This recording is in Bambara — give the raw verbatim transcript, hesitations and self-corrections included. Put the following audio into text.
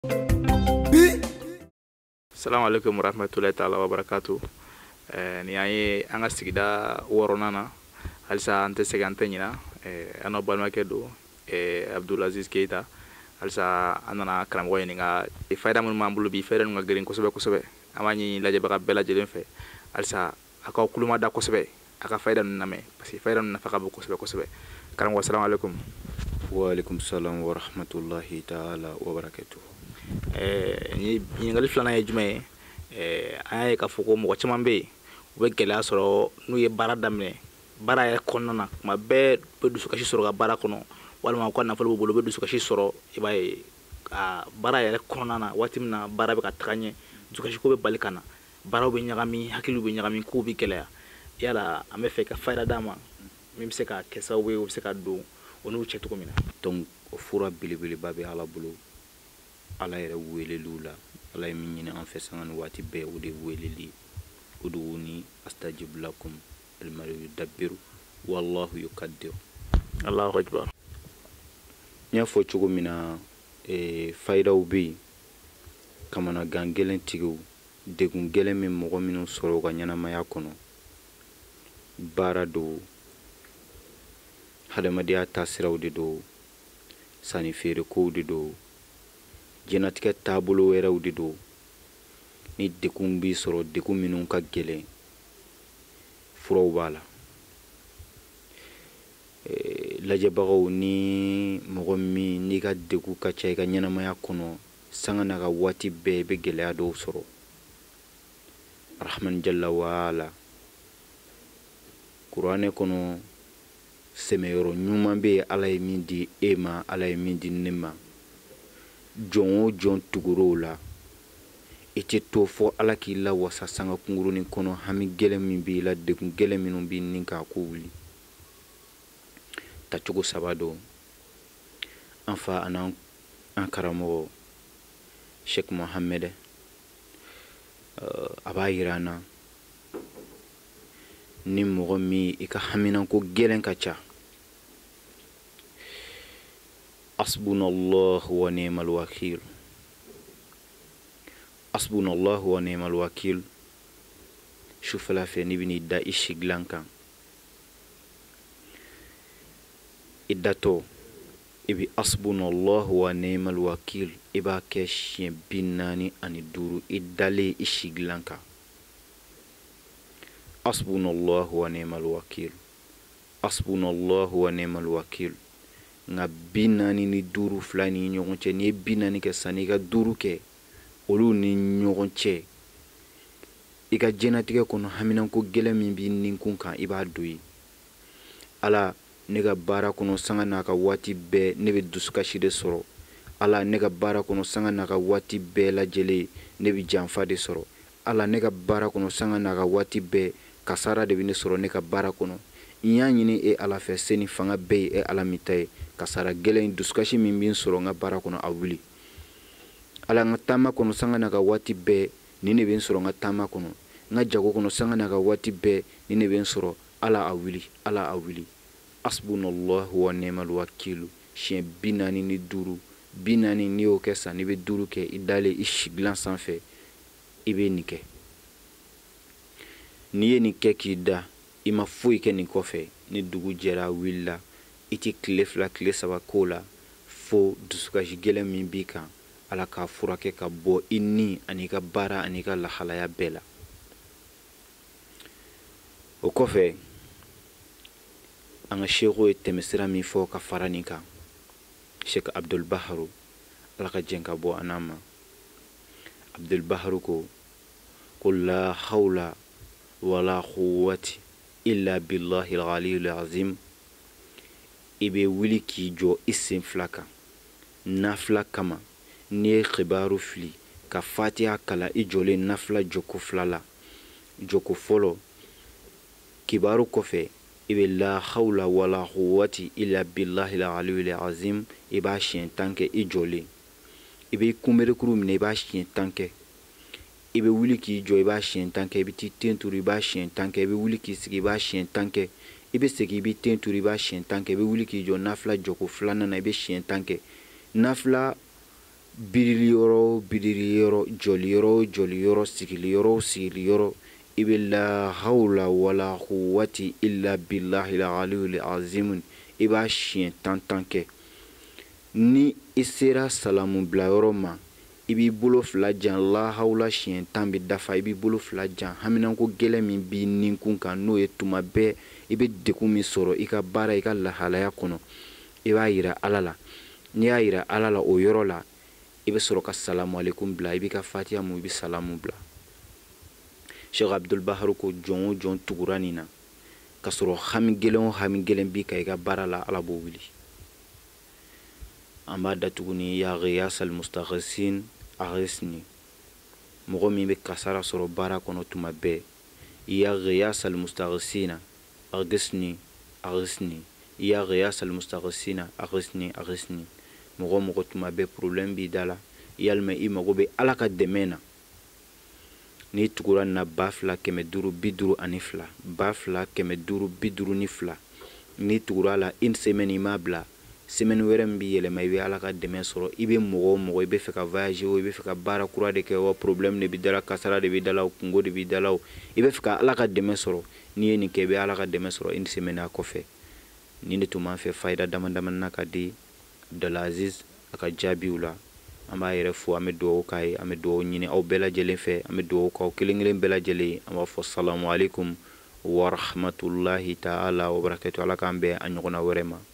Assalamu alaikum warahmatullahi ta'ala wabarakatuh. Ni an ye an ka sigida wɔɔrɔnan na halisa an tɛ segin an tɛ ɲina an n'o balimakɛ don Abdulaziz Keyita. Halisa an nana karamɔgɔ ɲininka fayida minnu b'an bolo bi fayida ninnu ka girin kosɛbɛ kosɛbɛ. An b'a ɲini lajɛbaga bɛɛ lajɛlen fɛ halisa a k'aw kulomada kosɛbɛ a ka fayida ninnu lamɛn parce que fayida ninnu nafa ka bon kosɛbɛ kosɛbɛ. Karamɔgɔ assalamu alaikum. Wa alaikum salam wa rahmatullahi ta'ala wa barakatuh. Ɲininkali filanan ye jumɛn ye an y'a ye k'a fɔ ko mɔgɔ caman bɛ yen u bɛ gɛlɛya sɔrɔ n'u ye baara daminɛ baara yɛrɛ kɔnɔna na tuma bɛɛ u bɛ dusukasi sɔrɔ ka baara kɔnɔ walima u ka nafolo b'u bolo u bɛ dusukasi sɔrɔ i b'a ye a baara yɛrɛ kɔnɔna na waati min na baara bɛ ka taga ɲɛ dusukasiko bɛ bali ka na baaraw bɛ ɲagami hakiliw bɛ ɲagami kow bɛ gɛlɛya yala an bɛ fɛ ka fayida d'a ma min bɛ se ka kɛ sababu ye u bɛ se ka don o n'u cɛ cogo min na. Donc o fura belebeleba bɛ Ala bolo Ala yɛrɛ weleliw la Ala ye min ɲini an fɛ sanga ni waati bɛɛ o de ye weleli ud'uuni astajib lakum al-maru yudabbiru wallahu yukaddiru. Allahu akbar. N y'a fɔ cogo min na fayidaw bɛ yen kamanagan gɛlɛn tigiw degun gɛlɛn min mɔgɔ minnu sɔrɔ u ka ɲɛnamaya kɔnɔ baara do hadamadenya taasiraw de do sanni feere kow de do jɛnatigɛ taabolo wɛrɛw de do ni degun b'i sɔrɔ degun minnu ka gɛlɛn furaw b'a la lajɛbagaw ni mɔgɔ min n'i ka degun ka ca i ka ɲɛnamaya kɔnɔ sanga n'a ka waati bɛɛ i bɛ gɛlɛya dɔw sɔrɔ Rahman jalla wa ala kuranɛ kɔnɔ sɛmɛyɔrɔ ɲuman bɛ yen Ala ye min di e ma Ala ye min di ne ma jɔn o jɔn tugur'o la i tɛ to fɔ Ala k'i la wasa sanga kungurunin kɔnɔ hami gɛlɛn min b'i la degun gɛlɛn minnu b'i ni k'a ko wuli tacogo saba don an fa an'an an karamɔgɔ Sheikh Mohammed a b'a yira an na ni mɔgɔ min i ka haminanko gɛlɛn ka ca asbunallahu wa ni'mal wakil asbunallahu wa ni'mal wakil sufɛla fɛ n'i bɛn'i da i sigilan kan i datɔ i bɛ asbunallahu wa ni'mal wakil i b'a kɛ siɲɛ bi naani ani duuru i dalen i sigilan kan asbunallahu wa ni'mal wakil asbunallahu wa ni'mal wakil nka bi naani ni duuru fila ni ɲɔgɔn cɛ n'i ye bi naani kɛ sanni i ka duuru kɛ olu ni ɲɔgɔn cɛ i ka jɛnatigɛ kɔnɔ haminanko gɛlɛn min b'i ninkun kan i b'a don ye Ala ne ka baara kɔnɔ sanga n'a ka waati bɛɛ ne bɛ dusukasi de sɔrɔ Ala ne ka baara kɔnɔ sanga n'a ka waati bɛɛ lajɛlen ne bɛ janfa de sɔrɔ Ala ne ka baara kɔnɔ sanga n'a ka waati bɛɛ kasara de bɛ ne sɔrɔ ne ka baara kɔnɔ n y'a ɲini e Ala fɛ se ni fanga bɛɛ ye e Ala min ta ye kasara gɛlɛn dusukasi min bɛ n sɔrɔ n ka baara kɔnɔ a wuli Ala n ka taama kɔnɔ sanga n'a ka waati bɛɛ ni ne bɛ n sɔrɔ n ka taama kɔnɔ n ka jago kɔnɔ sanga n'a ka waati bɛɛ ni ne bɛ n sɔrɔ Ala a wuli Ala a wuli asbunallahu wa ni'mal wakil siɲɛ bi naani ni duuru bi naani n'i y'o kɛ san n'i bɛ duuru kɛ i dalen i sigilan sanfɛ i bɛ nin kɛ n'i ye nin kɛ k'i da i ma foyi kɛ nin kɔfɛ ni dugu jɛra wulila i tɛ tile fila tile saba k'o la fo dusukasi gɛlɛn min b'i kan Ala k'a furakɛ ka bɔ i ni ani i ka baara ani i ka lahalaya bɛɛ la o kɔfɛ an ka sheikhu ye tɛmɛsira min fɔ ka fara nin kan Sheikh Abdul Baharu Ala ka jɛn ka bɔ an ma Abdul Baharu ko ko la hawla wala quwwati illa billahi al-aliyyil azim i bɛ wuli k'i jɔ i sen fila kan nafila kama n'i ye xibaru fili ka fatiha kala i jɔlen nafila jɔko fila la jɔko fɔlɔ kibaru kɔfɛ i bɛ la hawla wala quwwati illa billahi al-aliyyil azim i b'a siɲɛ tan kɛ i jɔlen i bɛ kunberekuru minɛ i b'a siɲɛ tan kɛ i bɛ wuli k'i jɔ i b'a siɲɛ tan kɛ i bɛ t'i ten turu i b'a siɲɛ tan kɛ i bɛ wuli k'i sigi i b'a siɲɛ tan kɛ i bɛ segin i bɛ ten turu i b'a siɲɛ tan kɛ i bɛ wuli k'i jɔ nafila jɔko filanan na i bɛ siɲɛ tan kɛ nafila birili yɔrɔ birili yɔrɔ jɔli yɔrɔ jɔli yɔrɔ sigili yɔrɔ sigili yɔrɔ i bɛ la hawla wala quwwati illa billahi al-aliyyil azim i b'a siɲɛ tan tan kɛ. Ni i sera salamu bila yɔrɔ ma i b'i bolo fila jan la hawla siɲɛ tan bɛ dafa i b'i bolo fila jan haminanko gɛlɛn min b'i ninkun kan n'o ye tuma bɛɛ i bɛ degun min sɔrɔ i ka baara i ka lahalaya kɔnɔ i b'a yira Ala la. N'i y'a yira Ala la o yɔrɔ la i bɛ sɔrɔ ka salamu alaikum bila i b'i ka fatiha mun i bɛ salamu bila. Sheikh Abdul Bahar ko jɔn o jɔn tugura nin na ka sɔrɔ hami gɛlɛn o hami gɛlɛn b'i kan i ka baara la Ala b'o wuli. An b'a da tuguni ya ghiyasal mustaghithin aghithni mɔgɔ min bɛ kasara sɔrɔ baara kɔnɔ tuma bɛɛ ya ghiyasal mustaghithina aghithni aghithni ya ghiyasal mustaghithina aghithni aghithni mɔgɔ mɔgɔ tuma bɛɛ problème b'i da la yalima i mago bɛ Ala ka dɛmɛ na n'i tugura nin na ba fila kɛmɛ duuru bi duuru ani fila ba fila kɛmɛ duuru bi duuru ni fila n'i tugura la une semaine i m'a bila semaine wɛrɛ min b'i yɛlɛma i bɛ Ala ka dɛmɛ sɔrɔ i bɛ mɔgɔ o mɔgɔ i bɛ fɛ ka voyager o i bɛ fɛ ka baara kura de kɛ o problème de b'i da la kasara de b'i da la o kungo de b'i da la o i bɛ fɛ ka Ala ka dɛmɛ sɔrɔ n'i ye nin kɛ i bɛ Ala ka dɛmɛ sɔrɔ une semaine a kɔfɛ nin de tun b'an fɛ fayida dama damani na ka di Abdul Aziz a ka jaabiw la an b'a yɛrɛ fo an bɛ dugawu k'a ye an bɛ dugawu ɲini aw bɛɛ lajɛlen fɛ an bɛ dugawu k'aw kelen kelen bɛɛ lajɛlen an b'a fɔ salamu alaikum wa rahmatulahi ta'ala wa barakatuh Ala k'an bɛn a ɲɔgɔnna wɛrɛ ma.